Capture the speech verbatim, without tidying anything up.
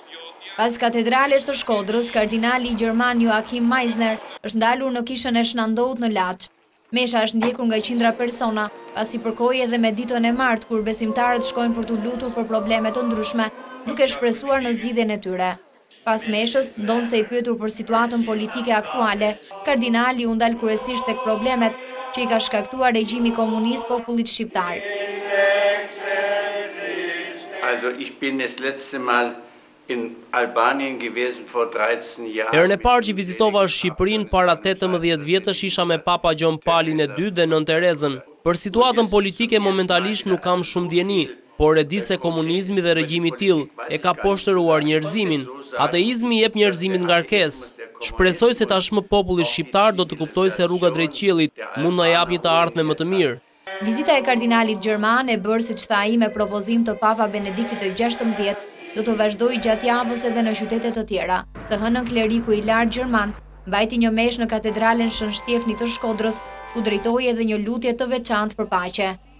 Pas katedrales së Shkodrës, kardinali gjerman Joachim Meissner është ndalur në kishën e Shnandout në Laç. Mesha është ndjekur nga qindra persona, pasi përkoi edhe me ditën e martë kur besimtarët shkojnë për t'u lutur për probleme të ndryshme, duke shpresuar në zgjidhjen e tyre. Pas meshës, ndonse i pyetur për situatën politike aktuale, kardinali u ndal kryesisht tek problemet që i ka shkaktuar regjimi komunist popullit shqiptar. Also ich bin das letzte Mal in Albanien gewesen vor dreizehn Jahren. Herën e parë që vizitova Shqipërinë para tetëmbëdhjetë vjetësh isha me Papa Gjon Palin e dytë dhe Nën Terezën. Për situatën politike momentalisht nuk kam shumë dieni, por e di se komunizmi dhe regjimi i tillë e ka poshtëruar njerëzimin. Ateizmi jep njerëzimit ngarkesë. Shpresoj se tashmë populli shqiptar do të kuptojë se rruga drejt qiellit mund na jap një të ardhme më të mirë. Vizita e kardinalit gjerman e bërë siç tha ai me propozim të Papa Benediktit të gjashtëmbëdhjetë do të vazhdojë gjatë javës edhe në qytete të tjera. Të hënën kleriku i lartë gjerman mbajti një meshë në katedralen Shën Shtjefni të Shkodrës, ku drejtoi edhe një lutje të veçantë për paqe.